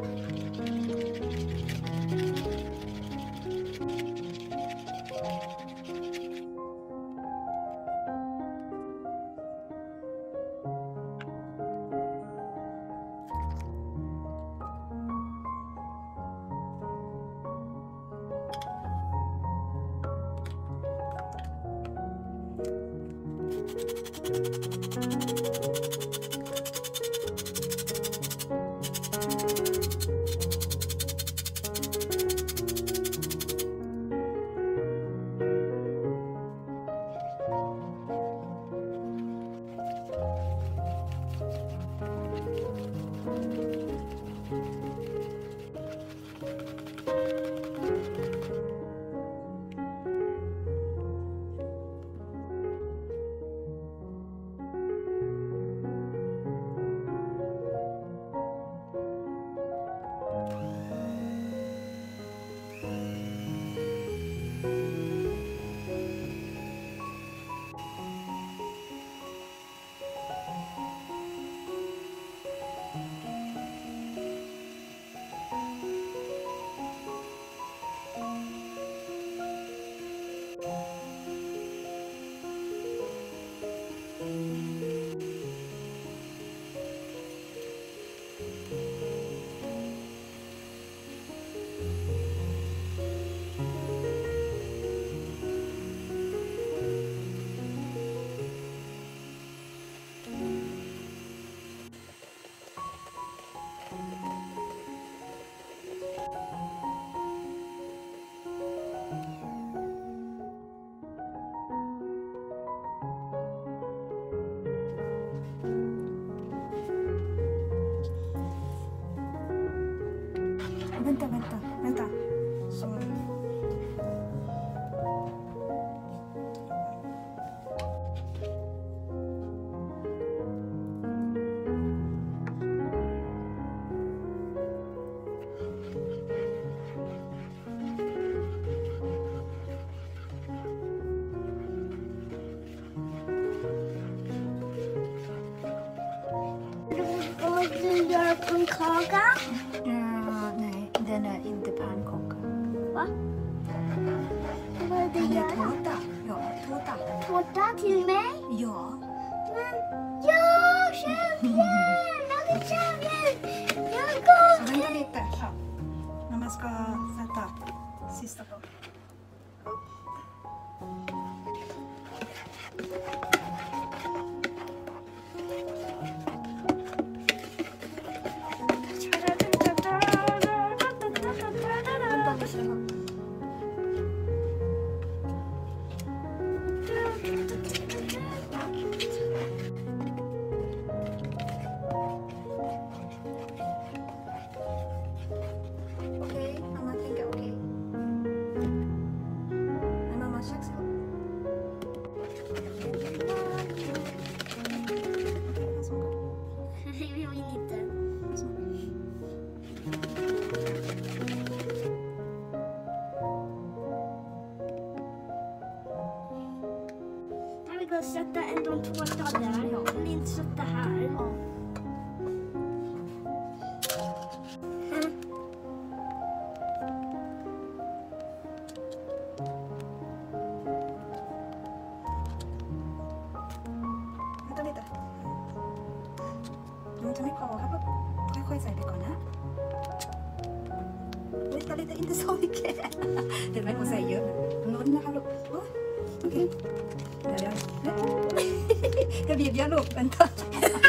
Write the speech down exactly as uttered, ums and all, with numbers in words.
Vänta, vänta, vänta. Så. Vad du gör pannkaka? Ja, nej, den är inte pannkaka. Va? Vad är det Den är gör? tårta. Ja, tårta. Tårta till mig? Ja. Men, ja, champagne! Laga champagne! Jag går! Så vänta lite. Ja. När man ska sätta sista på. Okej, mamma tänker okej. Men mamma köks. Vi vill inte. Jag vill gå och sätta en de tårta där. Jag vill inte sätta här. Vänta lite.มันจะไม่พอครับค่อยๆใส่ไปก่อนนะลดlite inte så mycket เห็นไหมผมใส่เยอะล้นนะคะลูกโอเคเดี๋ยวเดี๋ยวเดี๋ยวบีบเยอะลูกเป็นต้น